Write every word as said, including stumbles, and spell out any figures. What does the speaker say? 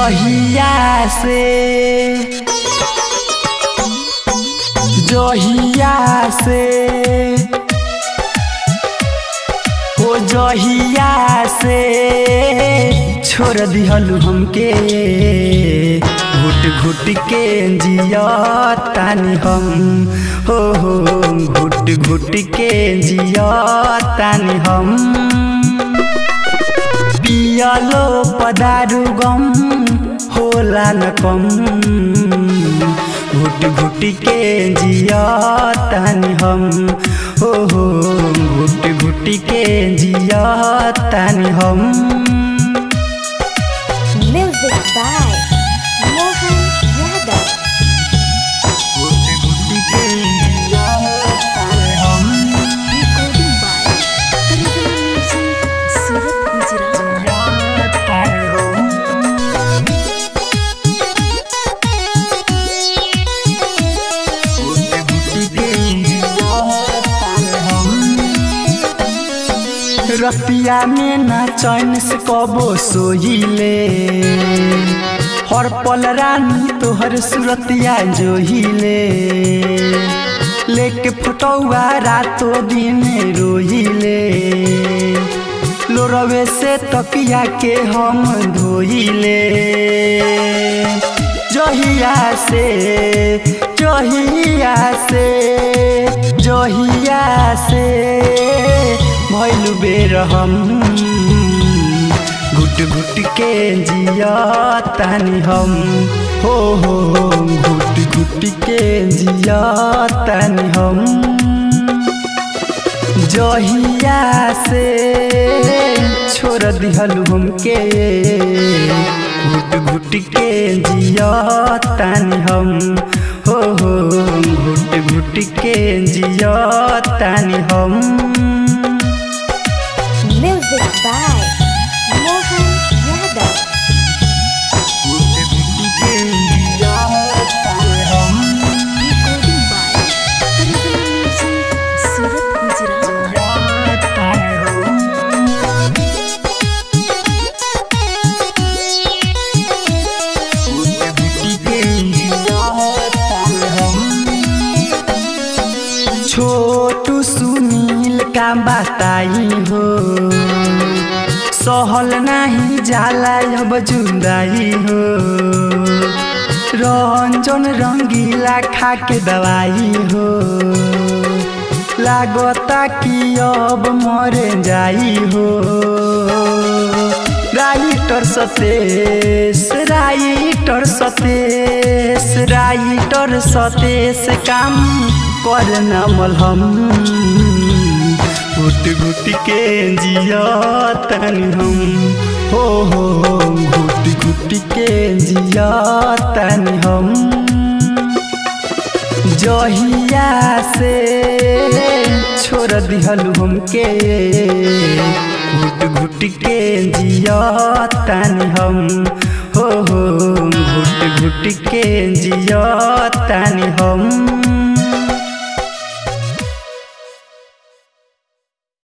जहिया से जहिया से हो जहिया से छोड़ दिहलु हमके घुट घुट के जिया तानी हम हो हो घुट घुट के जिया तानी हम पियालो पदारू गम होला न कम घुट घुट के जिया तानी हम हो हो घुट घुट के जिया तानी हम। Music by Mohan Yadav। घुट घुट के जिया तानी हम। Recording by Original Music, Surat, Gujarat। रतिया में ना चैन से कबो सोहिले हर पल रानी तोहर सुरतिया जोहिले लेके फुटौआ रातों दिन रोहिले लोरवे से तकिया के हम धोइले जहिया से जहिया से जहिया से भइलु बेर हम घुट घुट के जिया तानी हम हो हो घुट घुट के जिया तानी हम जहिया से छोड़ दिहलु हमके घुट घुट के जिया तानी हम हो हो घुट घुट के जिया तानी हम। Music by Mohan Yadav। Recording by Original Music, Surat, Gujarat। छोटू सुनील का बताई हो सहल नहीं जाला अब जुदाई हो रंजन रंगीला खा के दवाई हो लागता कि अब मर जाई हो writer Satesh writer Satesh writer Satesh काम करना मलहम घुट घुट के जिया तानी हम हो हो घुट घुट के जिया तानी हम जहिया से छोड़ दिहलु हमके घुट घुट के जिया तानी हम हो हो घुट घुट के जिया तानी हम।